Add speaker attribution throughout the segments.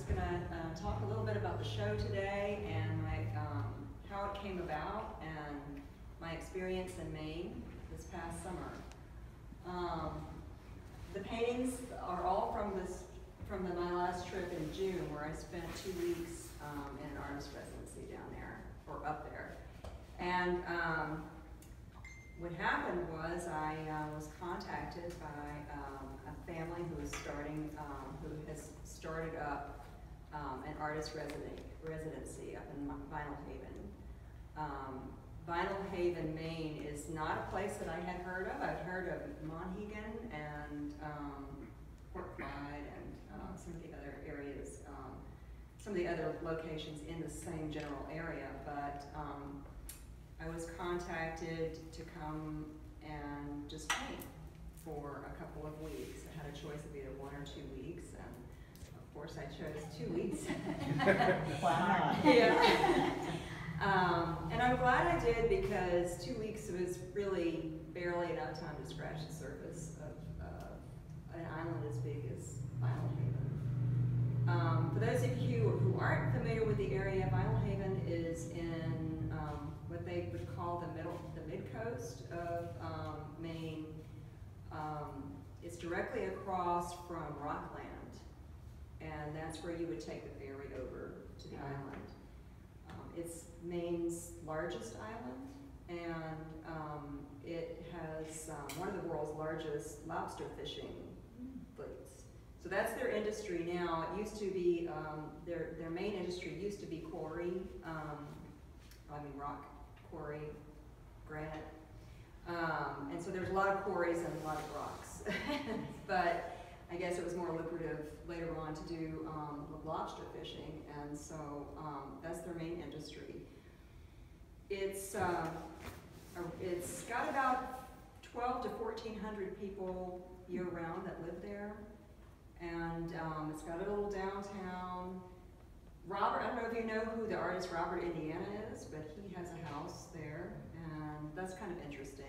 Speaker 1: just going to talk a little bit about the show today and how it came about and my experience in Maine this past summer. The paintings are all from my last trip in June, where I spent 2 weeks in an artist residency down there, or up there. And what happened was I was contacted by a family who has started up an artist residency up in Vinyl Haven. Vinyl Haven, Maine is not a place that I had heard of. I'd heard of Monhegan and Port Clyde and some of the other areas, some of the other locations in the same general area, but I was contacted to come and just paint for a couple of weeks. I had a choice of either 1 or 2 weeks, and of course I chose 2 weeks.
Speaker 2: Why not?
Speaker 1: Yeah. And I'm glad I did, because 2 weeks was really barely enough time to scratch the surface of an island as big as Vinyl Haven. For those of you who aren't familiar with the area, Vinyl Haven is in what they would call the mid-coast of Maine. It's directly across from Rockland, and that's where you would take the ferry over to the island. It's Maine's largest island, and it has one of the world's largest lobster fishing fleets. So that's their industry now. It used to be, their main industry used to be quarry, rock quarry, granite. And so there's a lot of quarries and a lot of rocks. But I guess it was more lucrative later on to do lobster fishing, and so that's their main industry. It's got about 1,200 to 1,400 people year-round that live there, and it's got a little downtown. Robert, I don't know if you know who the artist Robert Indiana is, but he has a house there, and that's kind of interesting.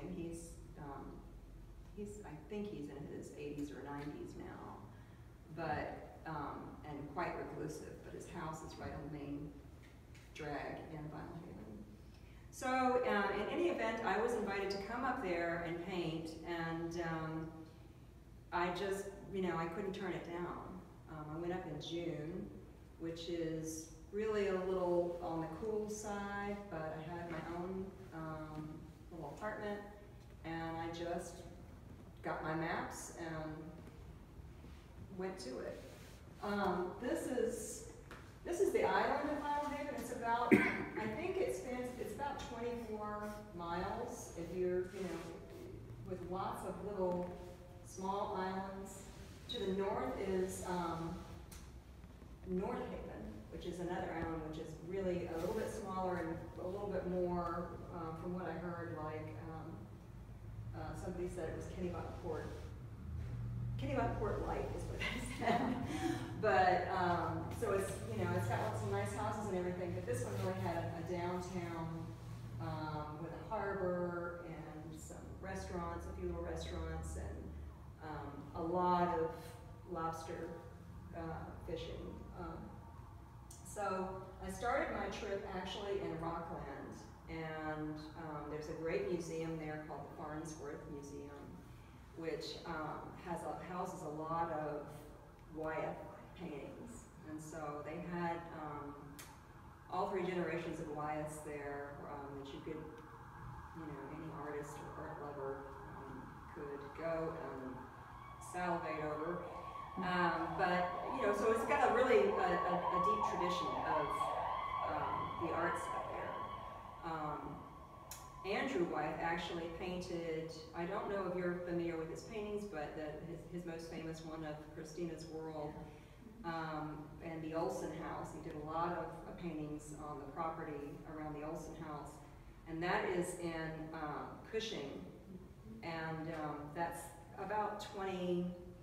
Speaker 1: I think he's in his 80s or 90s now, but and quite reclusive. But his house is right on the main drag in Vinyl Haven. So in any event, I was invited to come up there and paint, and I just, I couldn't turn it down. I went up in June, which is really a little on the cool side, but I had my own little apartment, and I just got my maps and went to it. This is the island of Vinyl Haven. It's about, I think it's about 24 miles if you're, with lots of little small islands. To the north is North Haven, which is another island, which is really a little bit smaller and a little bit more, from what I heard, like somebody said it was Kennebunkport. Kennebunkport Light is what they said. But so it's it's got lots of nice houses and everything. But this one really had a downtown with a harbor and some restaurants, a few little restaurants, and a lot of lobster fishing. So I started my trip actually in Rockland, and there's a great museum there called the Farnsworth Museum, which houses a lot of Wyeth paintings. And so they had all 3 generations of Wyeths there that you could, any artist or art lover could go and salivate over. But so it's got a really a deep tradition of the arts up there. Andrew Wyeth actually painted, I don't know if you're familiar with his paintings, but his most famous one of Christina's World and the Olson House. He did a lot of paintings on the property around the Olson House, and that is in Cushing, and that's about 20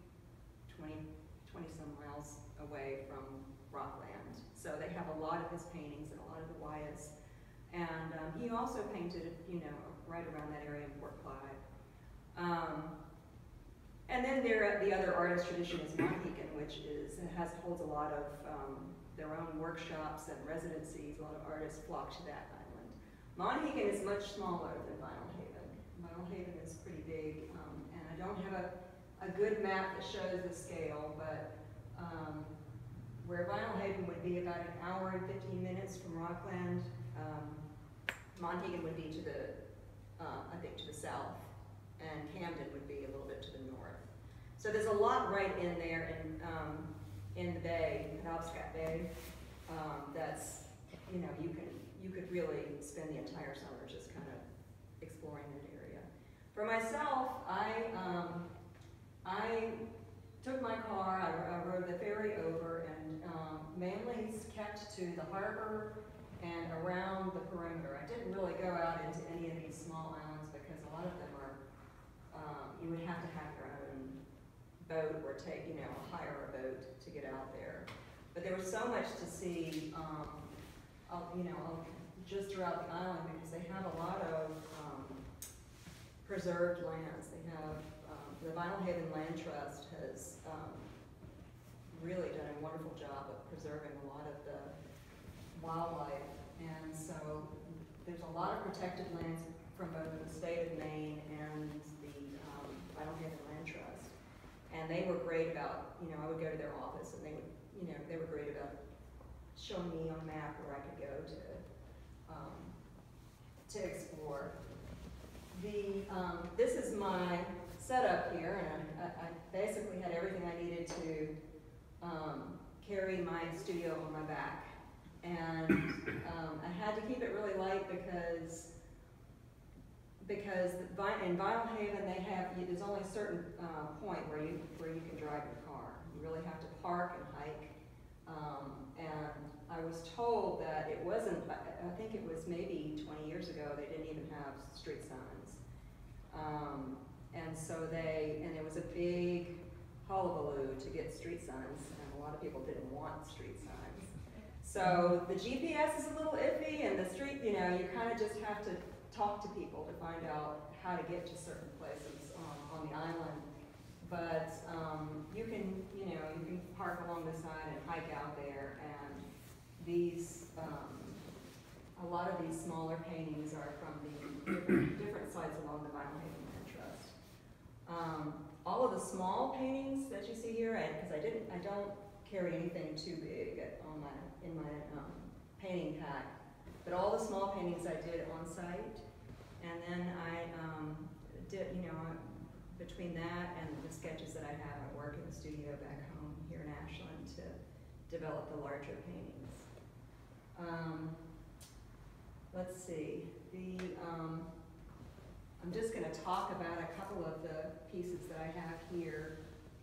Speaker 1: some miles away from Rockland. So they have a lot of his paintings and a lot of the Wyeths. And he also painted, right around that area in Port Clyde. And then the other artist tradition is Monhegan, which holds a lot of their own workshops and residencies. A lot of artists flock to that island. Monhegan is much smaller than Vinyl Haven. Vinyl Haven is pretty big, and I don't have a good map that shows the scale, but where Vinyl Haven would be about an hour and 15 minutes from Rockland, Monhegan would be to the, I think, to the south, and Camden would be a little bit to the north. So there's a lot right in there in the bay, Penobscot Bay. That's, you know, you could really spend the entire summer just kind of exploring that area. For myself, I took my car, I rode the ferry over, and mainly kept to the harbor and around the perimeter. I didn't really go out into any of these small islands because a lot of them are, you would have to have your own boat or take, you know, hire a boat to get out there. But there was so much to see, you know, just throughout the island, because they have a lot of preserved lands. They have, the Vinyl Haven Land Trust has really done a wonderful job of preserving a lot of the wildlife. And so there's a lot of protected lands from both the state of Maine and the Vinyl Haven Land Trust. And they were great about, you know, I would go to their office and they would, you know, they were great about showing me on a map where I could go to explore. This is my setup here, and I basically had everything I needed to carry my studio on my back. And I had to keep it really light because in Vinyl Haven there's only a certain point where you can drive your car. You really have to park and hike. And I was told that it wasn't, I think it was maybe 20 years ago, they didn't even have street signs. And so there was a big hullabaloo to get street signs, and a lot of people didn't want street signs. So the GPS is a little iffy, and the street, you know, you kind of just have to talk to people to find out how to get to certain places on the island. But you can park along the side and hike out there, and these, a lot of these smaller paintings are from the different sites along the Vinyl Haven Land Trust. All of the small paintings that you see here, because I don't carry anything too big in my painting pack, but all the small paintings I did on site, and then I did, you know, between that and the sketches that I have, I work in the studio back home here in Ashland to develop the larger paintings. Let's see, I'm just going to talk about a couple of the pieces that I have here.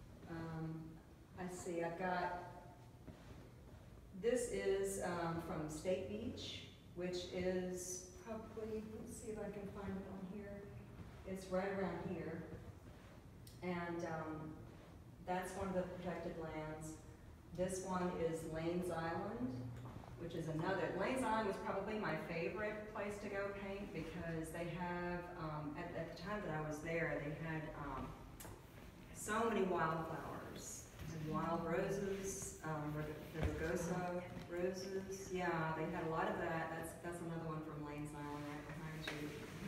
Speaker 1: I see, I've got, this is from State Beach, which is probably, let's see if I can find it on here. It's right around here. And that's one of the protected lands. This one is Lanes Island, which is another. Lanes Island was probably my favorite place to go paint because they have, at the time that I was there, they had so many wildflowers and wild roses, the Rugosa roses. Yeah, they had a lot of that. That's another one from Lanes Island right behind you.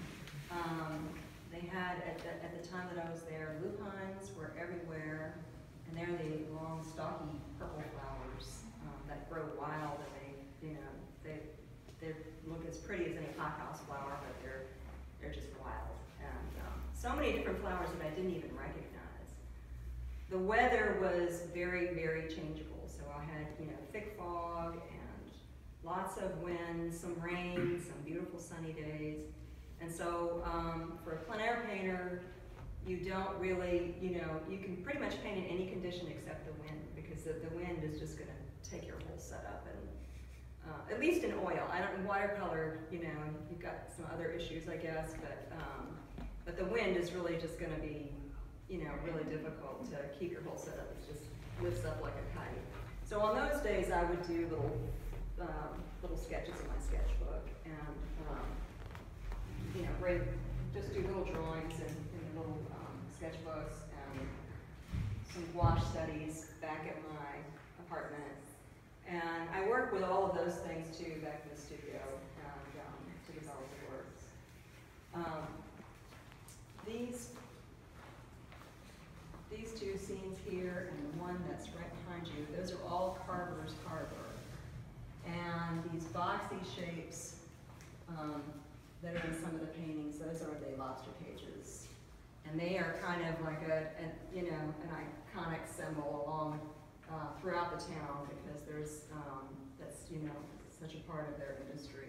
Speaker 1: They had, at the time that I was there, lupines were everywhere, and they're the long, stocky purple flowers that grow wild, and they look as pretty as any hothouse flower, but they're just wild. And so many different flowers that I didn't even recognize. The weather was very, very changeable, so I had, you know, thick fog and lots of wind, some rain, some beautiful sunny days. And so for a plein air painter, you don't really, you know, you can pretty much paint in any condition except the wind, because the wind is just going to take your whole setup. And at least in oil, watercolor, you know, you've got some other issues, I guess, but the wind is really just going to be, you know, really difficult to keep your whole setup. It just lifts up like a kite. So on those days, I would do little sketches in my sketchbook, and you know, just do little drawings in little sketchbooks and some gouache studies back at my with all of those things too back in the studio and to develop the works. These two scenes here and the one that's right behind you, those are all Carver's Harbor. And these boxy shapes that are in some of the paintings, those are the lobster cages. And they are kind of like an iconic symbol along throughout the town because there's that's such a part of their industry.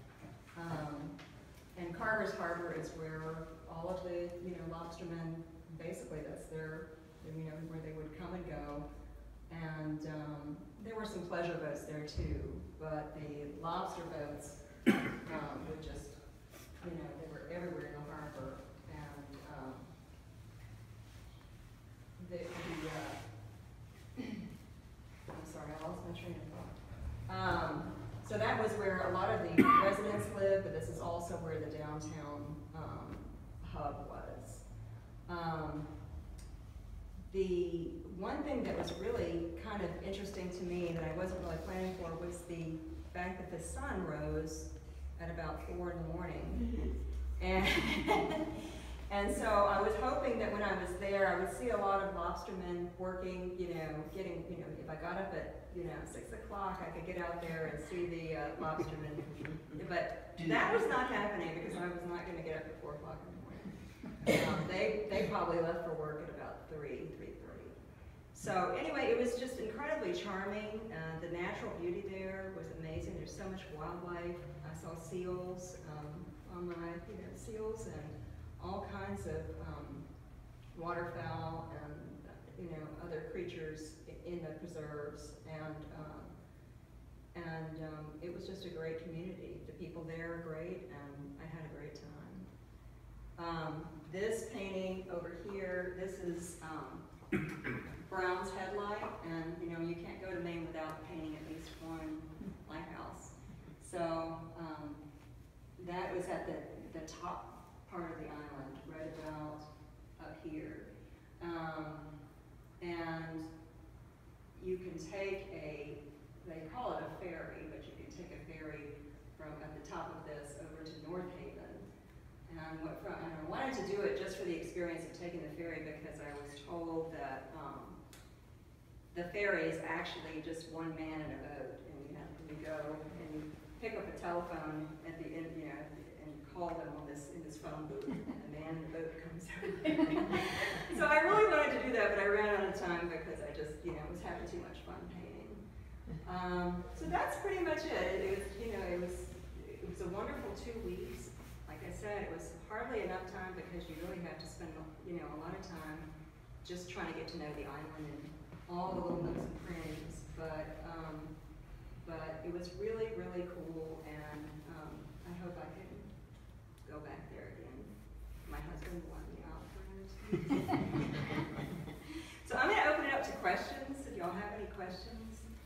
Speaker 1: And Carver's Harbor is where all of the lobstermen, basically that's their where they would come and go. And there were some pleasure boats there too, but the lobster boats would just they were everywhere in the harbor. And I'm sorry, I lost my train of thought. So that was where a lot of the residents lived, but this is also where the downtown hub was. The one thing that was really kind of interesting to me that I wasn't really planning for was the fact that the sun rose at about 4 in the morning. And and so I was hoping that when I was there, I would see a lot of lobstermen working, getting, if I got up at, 6 o'clock, I could get out there and see the lobstermen. But that was not happening because I was not going to get up at 4 o'clock in the morning. They probably left for work at about 3:30. So anyway, it was just incredibly charming. The natural beauty there was amazing. There's so much wildlife. I saw seals on my, seals and all kinds of waterfowl and other creatures in the preserves, and it was just a great community. The people there are great, and I had a great time. This painting over here, this is Brown's Headlight, and you can't go to Maine without painting at least one lighthouse. So that was at the top part of the island, right about up here. And you can take they call it a ferry, but you can take a ferry from at the top of this over to North Haven. And I wanted to do it just for the experience of taking the ferry because I was told that the ferry is actually just one man in a boat, and you go and you pick up a telephone at the end, and call them in this phone booth, and the man in the boat comes over. So I really wanted to do that, but I ran out of time because I just, was having too much fun painting. So that's pretty much it. It was a wonderful 2 weeks. Like I said, it was hardly enough time because you really have to spend, a lot of time just trying to get to know the island and all the little nooks and crannies. But it was really, really cool, and I hope I can go back there again. My husband wanted me out for it. So I'm going to open it up to questions. If y'all have any questions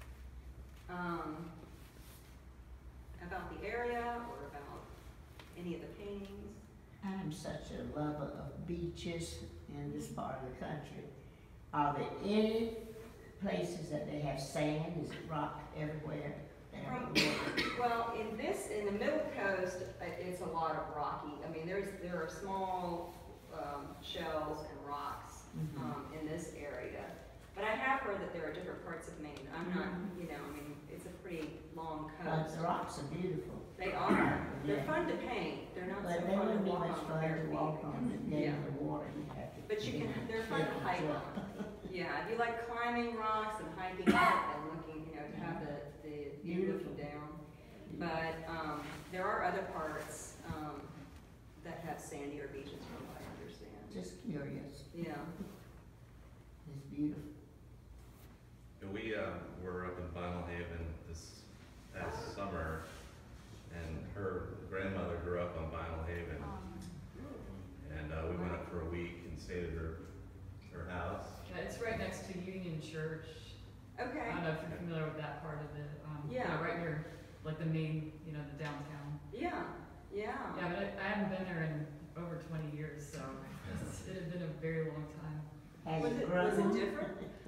Speaker 1: about the area or about any of the paintings.
Speaker 2: I'm such a lover of beaches in this part of the country. Are there any places that they have sand? Is it rock everywhere?
Speaker 1: Well, in the Middle Coast, it's a lot of rocky. I mean, there are small shells and rocks in this area. But I have heard that there are different parts of Maine. I'm not, it's a pretty long coast.
Speaker 2: The rocks are beautiful.
Speaker 1: They are. They're fun to paint. They're not so fun to walk on compared to walk on
Speaker 2: and get in the water. You have to.
Speaker 1: But they're fun to hike on. Yeah, if you like climbing rocks and hiking up and looking, to have the view looking down. But there are other parts that have sandier beaches, from what I understand.
Speaker 2: Just curious.
Speaker 1: Yeah.
Speaker 2: It's beautiful.
Speaker 3: We were up in Vinyl Haven this past summer, and her grandmother grew up on Vinyl Haven. And we went up for a week and stayed at her house.
Speaker 4: Yeah, it's right next to Union Church.
Speaker 1: Okay.
Speaker 4: I don't know if you're familiar with that part of it.
Speaker 1: Yeah.
Speaker 4: Right near, like the main, the downtown.
Speaker 1: Yeah. Yeah.
Speaker 4: Yeah, but I haven't been there in over 20 years, so it had been a very long time.
Speaker 2: Has
Speaker 1: Was
Speaker 2: it
Speaker 1: it
Speaker 2: grown?
Speaker 1: different?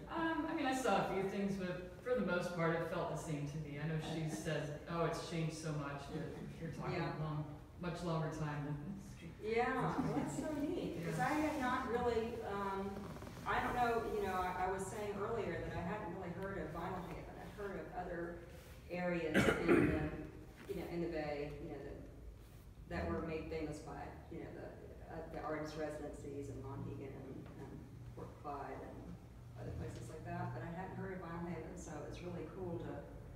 Speaker 4: I mean, I saw a few things, but for the most part, it felt the same to me. I know she says, oh, it's changed so much, but you're talking
Speaker 1: Yeah.
Speaker 4: much longer time than this.
Speaker 1: Yeah, well, that's so neat, because I had not really, I don't know, you know, I was saying earlier that I hadn't really heard of Vinyl Haven. I've heard of other areas in the, you know, in the Bay, you know, that were made famous by, you know, the artist residencies in Monhegan and Port Clyde and other places like that, but I hadn't heard of Vinyl Haven, so it's really cool to,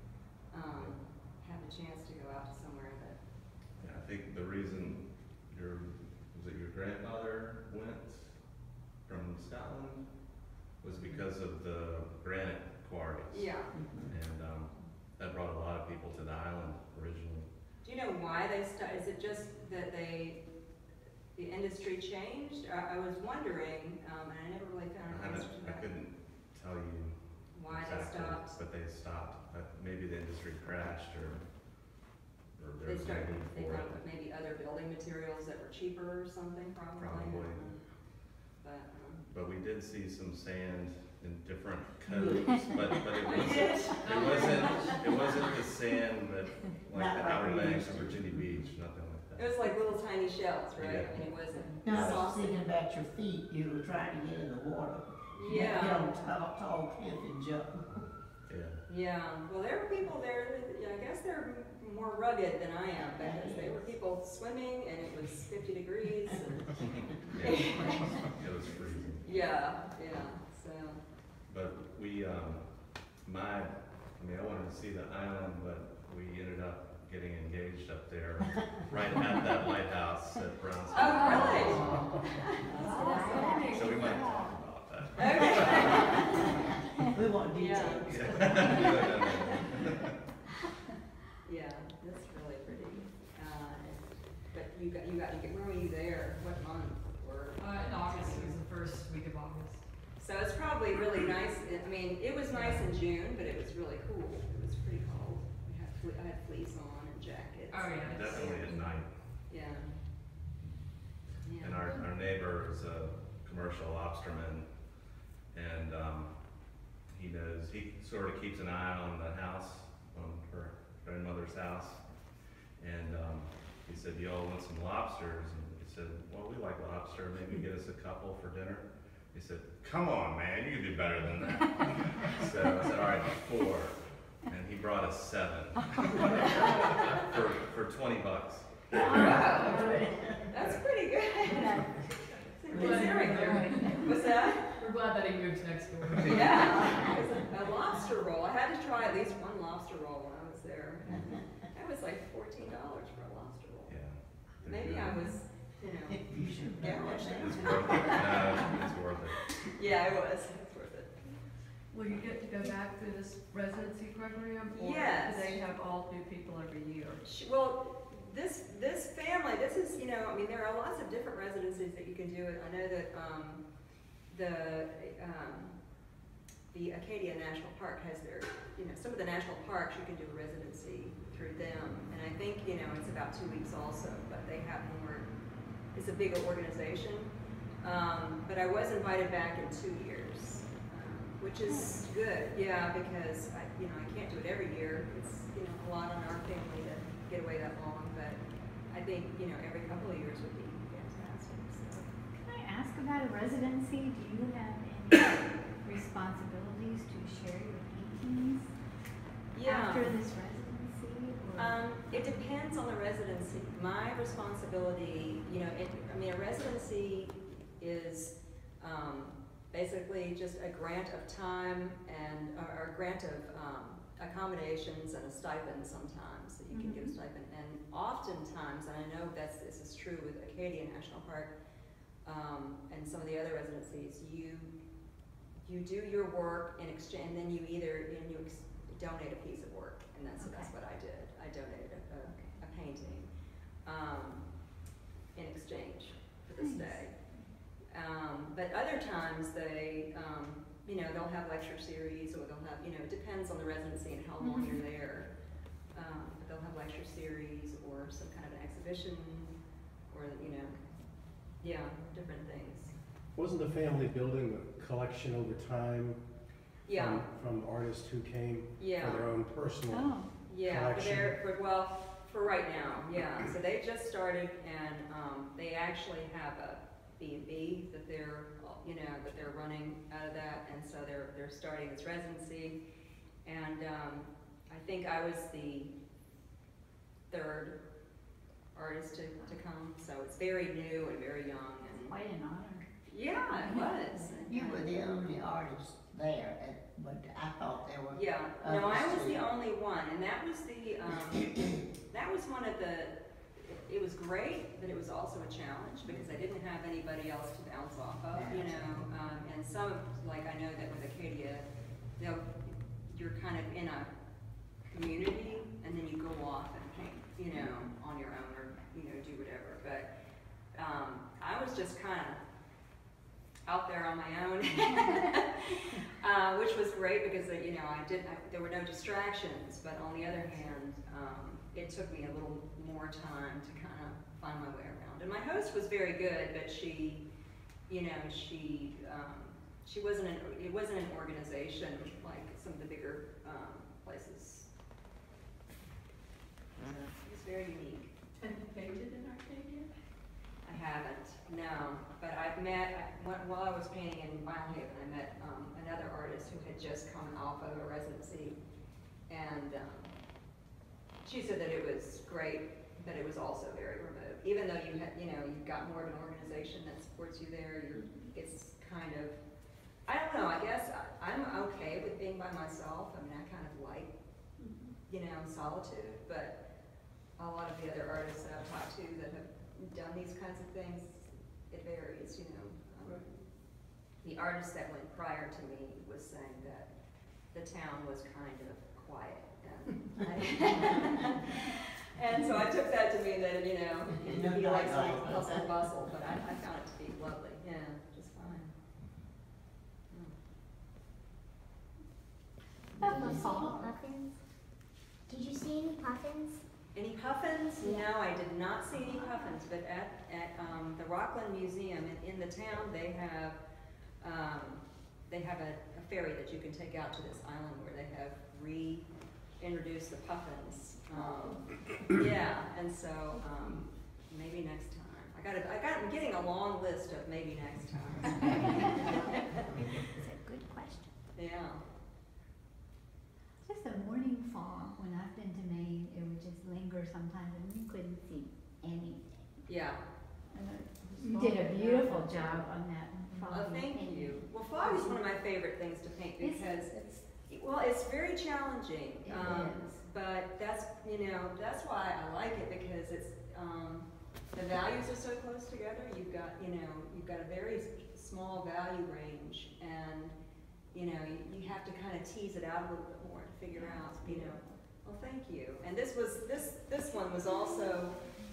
Speaker 1: have a chance to go out to somewhere that,
Speaker 3: Yeah, I think the reason was it your grandfather went from Scotland was because of the granite quarries.
Speaker 1: yeah.
Speaker 3: And that brought a lot of people to the island originally.
Speaker 1: Do you know why they is it just that the industry changed? I was wondering, and I never really found an answer to
Speaker 3: I
Speaker 1: that.
Speaker 3: couldn't tell you
Speaker 1: Why they
Speaker 3: exactly,
Speaker 1: stopped?
Speaker 3: but they stopped. Maybe the industry crashed or
Speaker 1: They
Speaker 3: there's a
Speaker 1: started,
Speaker 3: need
Speaker 1: they
Speaker 3: for
Speaker 1: thought
Speaker 3: it.
Speaker 1: that maybe other building materials that were cheaper or something, probably.
Speaker 3: Probably.
Speaker 1: But,
Speaker 3: But we did see some sand in different codes, but it
Speaker 1: We
Speaker 3: wasn't,
Speaker 1: did.
Speaker 3: it wasn't the sand that, like
Speaker 2: Not
Speaker 3: the
Speaker 2: like
Speaker 3: Outer
Speaker 2: we
Speaker 3: Banks
Speaker 2: used
Speaker 3: of
Speaker 2: to.
Speaker 3: Virginia Beach, nothing like
Speaker 1: it
Speaker 3: that.
Speaker 1: was like little tiny shells, right?
Speaker 3: Yeah.
Speaker 1: I mean, it wasn't
Speaker 2: No, I was
Speaker 1: soft.
Speaker 2: thinking about your feet, you were trying to get in the water.
Speaker 1: Yeah.
Speaker 2: Get on tall cliff and jump.
Speaker 3: Yeah.
Speaker 1: Yeah, well, there were people there, I guess they're more rugged than I am, because there were people swimming and it was 50 degrees and,
Speaker 3: Yeah. It was freezing.
Speaker 1: yeah, so.
Speaker 3: But we, I wanted to see the island, but we ended up getting engaged up there, right at that lighthouse at Brownsville.
Speaker 1: Oh, really?
Speaker 3: So we might talk about that.
Speaker 1: Okay.
Speaker 2: We want
Speaker 1: Yeah.
Speaker 2: details.
Speaker 1: Yeah, that's really pretty. But where were you there? What month? Or,
Speaker 4: In August, it was the first week of August.
Speaker 1: so it's probably really nice. I mean, it was nice in June, but it was really cool. It was pretty cold. I had fleece on and jackets.
Speaker 4: Oh, yeah.
Speaker 3: Definitely at night.
Speaker 1: Yeah. Yeah.
Speaker 3: And our neighbor is a commercial lobsterman, and he sort of keeps an eye on the house, on her grandmother's house. And he said, y'all want some lobsters? And we said, well, we like lobster, maybe get us a couple for dinner. He said, come on, man, you can do better than that. So I said, all right, 4. And he brought us 7 for $20.
Speaker 1: That's pretty good. Considering there. What's that?
Speaker 4: We're glad that he moved next door.
Speaker 1: Yeah, it was a lobster roll. I had to try at least one lobster roll when I was there. That was like $14 for a lobster roll.
Speaker 3: Yeah.
Speaker 1: Maybe I was, you know,
Speaker 2: You should know.
Speaker 1: gouged.
Speaker 3: It's worth it. No, it's worth it.
Speaker 1: Yeah, it was. It's worth it.
Speaker 5: Will you get to go back to this residency program?
Speaker 1: Yes.
Speaker 5: Or do they have all new people every year?
Speaker 1: Well, this family, this is, you know, I mean, there are lots of different residencies that you can do. I know that the Acadia National Park has their, you know, some of the national parks you can do a residency through them. And I think, you know, it's about 2 weeks also, but they have more, it's a bigger organization. But I was invited back in 2 years, which is good, yeah, because I can't do it every year. It's, you know, a lot on our family to get away that long, but I think, you know, every couple of years would be fantastic, so.
Speaker 6: Can I ask about a residency? Do you have any responsibilities to share your paintings after this residency? Or?
Speaker 1: It depends on the residency. My responsibility, you know, a residency is basically just a grant of time and, or a grant of accommodations and a stipend sometimes, that you can give a stipend. And oftentimes, and I know this is true with Acadia National Park and some of the other residencies, you do your work in exchange, and then you donate a piece of work, and that's what I did. I donated a painting in exchange for the stay. But other times they, you know, they'll have lecture series, or they'll have, you know, it depends on the residency and how long you're there. But they'll have lecture series or some kind of an exhibition, or, you know, yeah, different things.
Speaker 7: Wasn't the family building a collection over time
Speaker 1: Yeah.
Speaker 7: From artists who came
Speaker 1: Yeah.
Speaker 7: for their own personal.
Speaker 6: Oh,
Speaker 1: Yeah,
Speaker 7: collection.
Speaker 1: for right now, yeah. So they just started and, they actually have a B&B that they're, that they're running out of that. And so they're starting this residency. And, I think I was the third artist to come. So it's very new and very young and,
Speaker 6: quite an honor.
Speaker 1: yeah, it was.
Speaker 2: You were the only artist there, but I thought there were.
Speaker 1: Yeah, no, I was
Speaker 2: others
Speaker 1: the
Speaker 2: too.
Speaker 1: only one, and that was that was one of the, it was great, but it was also a challenge, because I didn't have anybody else to bounce off of, and some, like, I know that with Acadia, you're kind of in a community, and then you go off and paint, on your own, or, do whatever, but, I was just kind of out there on my own, which was great because, there were no distractions, but on the other hand, it took me a little more time to kind of find my way around. And my host was very good, but she wasn't it wasn't an organization like some of the bigger places. It was very unique.
Speaker 5: Have you painted in Arcadia?
Speaker 1: I haven't, no, but I've met, while I was painting in Vinyl Haven, I met another artist who had just come off of a residency, and she said that it was great, but it was also very remote. Even though you've got more of an organization that supports you there, it's kind of, I don't know, I guess I'm okay with being by myself. I mean, I kind of like, solitude, but a lot of the other artists that I've talked to that have done these kinds of things, it varies, The artist that went prior to me was saying that the town was kind of quiet. And so I took that to mean that, he likes some hustle and bustle, but I found it to be lovely, just fine.
Speaker 6: That's
Speaker 8: Did you see
Speaker 6: all.
Speaker 8: any puffins? Did you see any puffins?
Speaker 1: Any puffins? No, I did not see any puffins, but at the Rockland Museum in the town, they have a ferry that you can take out to this island where they have reintroduced the puffins. And so maybe next time. I'm getting a long list of maybe next time.
Speaker 6: It's a good question.
Speaker 1: Yeah.
Speaker 6: Just a morning fog, when I've been to Maine, it would just linger sometimes and you couldn't see anything.
Speaker 1: Yeah.
Speaker 6: You did a beautiful job on that
Speaker 1: Oh,
Speaker 6: foggy
Speaker 1: thank
Speaker 6: painting.
Speaker 1: you. Well, fog is one of my favorite things to paint because it's very challenging.
Speaker 6: It is.
Speaker 1: But that's why I like it, because it's, the values are so close together. You've got a very small value range, and, you have to kind of tease it out a little bit more to figure out, well, thank you. And this one was also,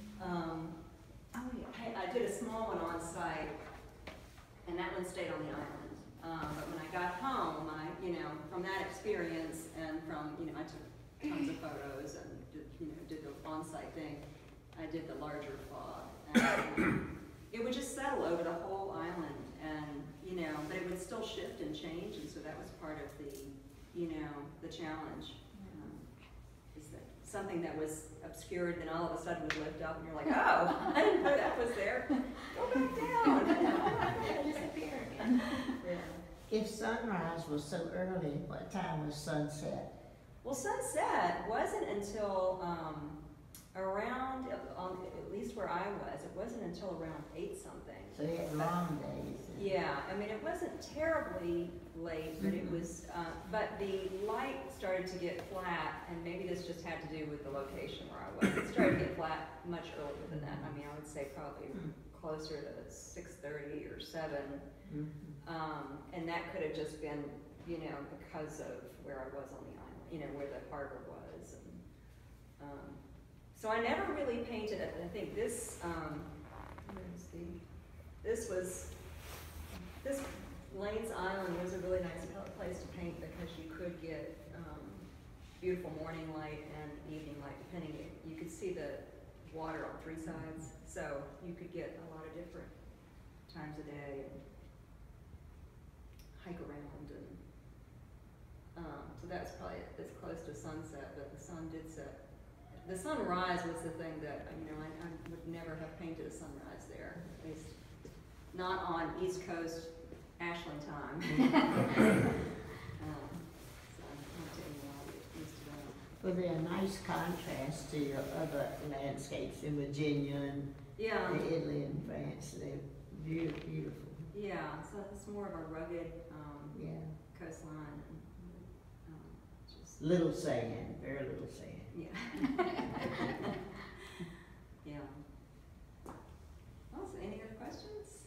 Speaker 1: I did a small one on site, and that one stayed on the island. But when I got home, from that experience and from, I took tons of photos and did the on-site thing, I did the larger fog. And it would just settle over the whole island, and, but it would still shift and change, and so that was part of the challenge. Is that something that was obscured, then all of a sudden would lift up, and you're like, oh, I didn't know that was there. Go back down.
Speaker 6: Disappear again.
Speaker 2: If sunrise was so early, what time was sunset?
Speaker 1: Well, sunset wasn't until around, at least where I was, it wasn't until around 8-something.
Speaker 2: So you had long days.
Speaker 1: Yeah, I mean, it wasn't terribly late, but it was, but the light started to get flat, and maybe this just had to do with the location where I was. It started to get flat much earlier than that. I mean, I would say probably closer to 6:30 or 7. And that could have just been, because of where I was on the island, where the harbor was. And, so I never really painted it. I think this, this Lane's Island was a really nice place to paint because you could get beautiful morning light and evening light, depending. You could see the water on 3 sides, so you could get a lot of different times of day and hike around. And So that's probably as close to sunset, but the sun did set. The sunrise was the thing that, I would never have painted a sunrise there, at least not on East Coast Ashland time. So I'm taking a lot of it used to that.
Speaker 2: Well, they're a nice contrast to your other landscapes in Virginia and
Speaker 1: Yeah,
Speaker 2: Italy and France. They're beautiful, beautiful.
Speaker 1: yeah, so it's more of a rugged,
Speaker 2: Yeah.
Speaker 1: coastline and, just,
Speaker 2: Little sand, very little sand.
Speaker 1: yeah. Yeah. Well, so any other questions?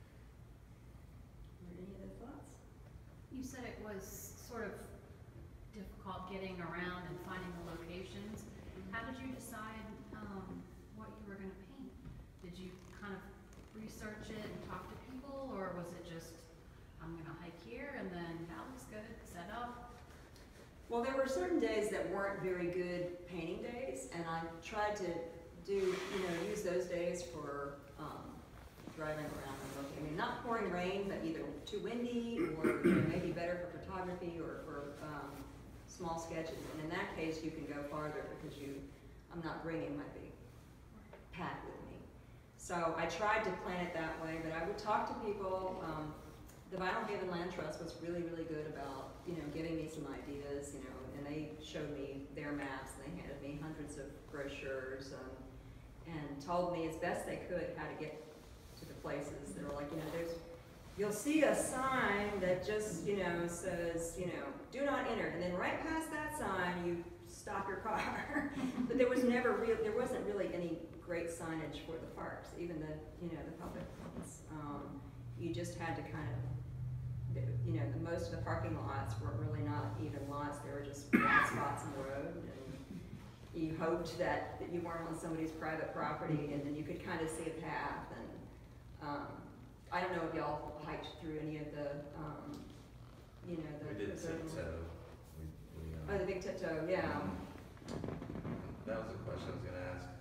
Speaker 1: Or any other thoughts?
Speaker 9: You said it was sort of difficult getting around and finding the locations. How did you decide what you were going to paint? Did you kind of research it and talk to people, or was it just, I'm going to hike here and then that looks good, set up?
Speaker 1: Well, there were certain days that weren't very good painting days, and I tried to use those days for driving around and looking. I mean, not pouring rain, but either too windy or maybe better for photography or for small sketches. And in that case, you can go farther because I'm not bringing my big pack with me. So I tried to plan it that way, but I would talk to people. The Vinyl Haven Land Trust was really, really good about, giving me some ideas, and they showed me their maps, and they handed me hundreds of brochures, and told me as best they could how to get to the places. They were like, you'll see a sign that just, says, do not enter, and then right past that sign, you stop your car. But there wasn't really any great signage for the parks, even the public ones. You just had to kind of, most of the parking lots were really not even lots. They were just flat spots in the road, and you hoped that you weren't on somebody's private property, and then you could kind of see a path. And I don't know if y'all hiked through any of the,
Speaker 3: We did Tiptoe.
Speaker 1: Oh, the Big Tiptoe, yeah.
Speaker 3: That was a question I was gonna ask.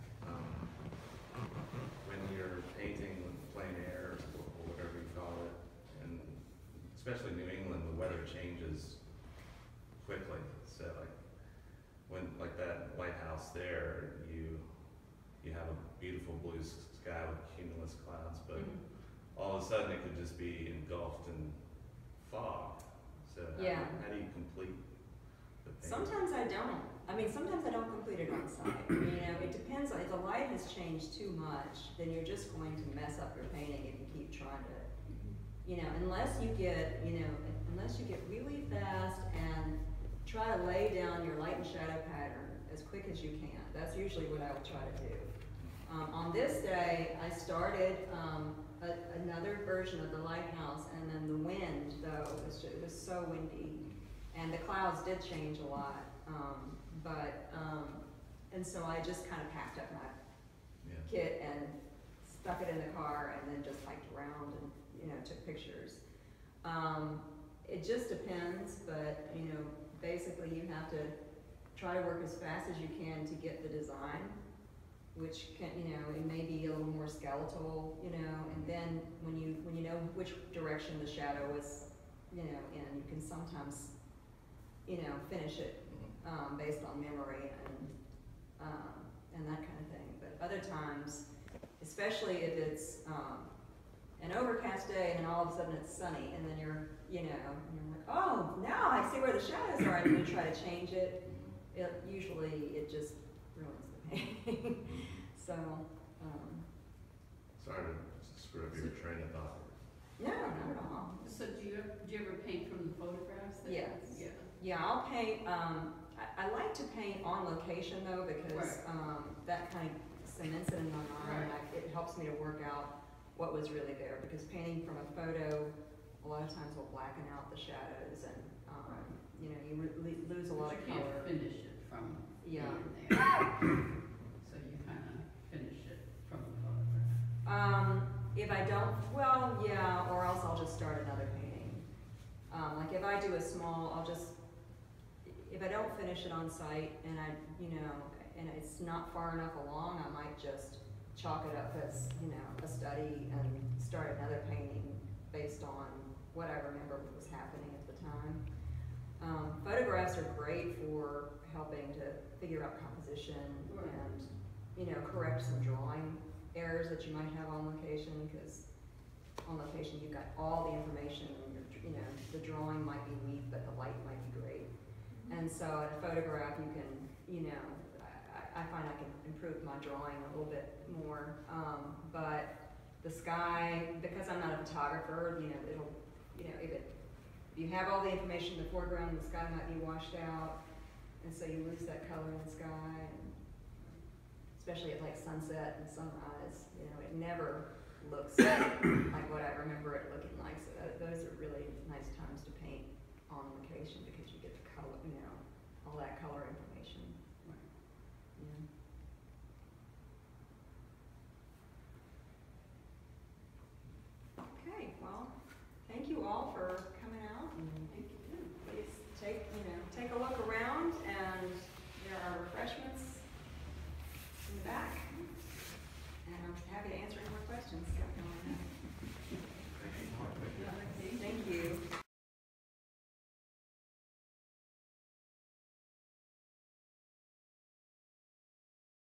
Speaker 3: When you're painting with plein air or whatever you call it, and especially New England, the weather changes quickly. So like that White House there, you have a beautiful blue sky with cumulus clouds, but all of a sudden it could just be engulfed in fog. So how do you complete the painting?
Speaker 1: Sometimes I don't. Sometimes I don't complete it on site. It depends. If the light has changed too much, then you're just going to mess up your painting if you keep trying to, unless you get really fast and try to lay down your light and shadow pattern as quick as you can. That's usually what I would try to do. On this day, I started another version of the lighthouse, and then the wind, though, it was so windy, and the clouds did change a lot. And so I just kind of packed up my kit and stuck it in the car, and then just hiked around and took pictures. It just depends, but basically you have to try to work as fast as you can to get the design, which can, it may be a little more skeletal, and then when you know which direction the shadow is, in, you can sometimes, finish it based on memory and that kind of thing. But other times, especially if it's an overcast day and then all of a sudden it's sunny, and then you're like, oh, now I see where the shadows are, and you try to change it. Usually it just ruins the painting. So,
Speaker 3: Sorry to screw up your train of thought.
Speaker 1: no, not at all.
Speaker 5: So do you ever paint from the photographs?
Speaker 1: Yes.
Speaker 5: Yeah.
Speaker 1: Yeah, I'll paint, I like to paint on location though, because that kind of cements it in my mind. It helps me to work out what was really there, because painting from a photo a lot of times will blacken out the shadows, and you lose a lot of
Speaker 5: You
Speaker 1: color.
Speaker 5: can't finish it from
Speaker 1: Yeah.
Speaker 5: being there. So you kind of finish it from the photograph.
Speaker 1: If I don't, well, yeah, or else I'll just start another painting. Like if I do a small, if I don't finish it on site and and it's not far enough along, I might just chalk it up as, a study and start another painting based on what I remember was happening at the time. Photographs are great for helping to figure out composition
Speaker 5: Right.
Speaker 1: and, you know, correct some drawing errors that you might have on location, because on location you've got all the information and you know, the drawing might be weak, but the light might be great. And so in a photograph you can, you know, I find I can improve my drawing a little bit more, but the sky, because I'm not a photographer, you know, it'll, you know, if you have all the information in the foreground, the sky might be washed out, and so you lose that color in the sky, and especially at like sunset and sunrise, you know, it never looks like what I remember it looking like. So those are really nice times to paint on location, because you get the color, you know, all that color information.
Speaker 5: Right.
Speaker 1: Yeah. Okay, well, thank you all for coming out, and
Speaker 5: Thank you.
Speaker 1: please take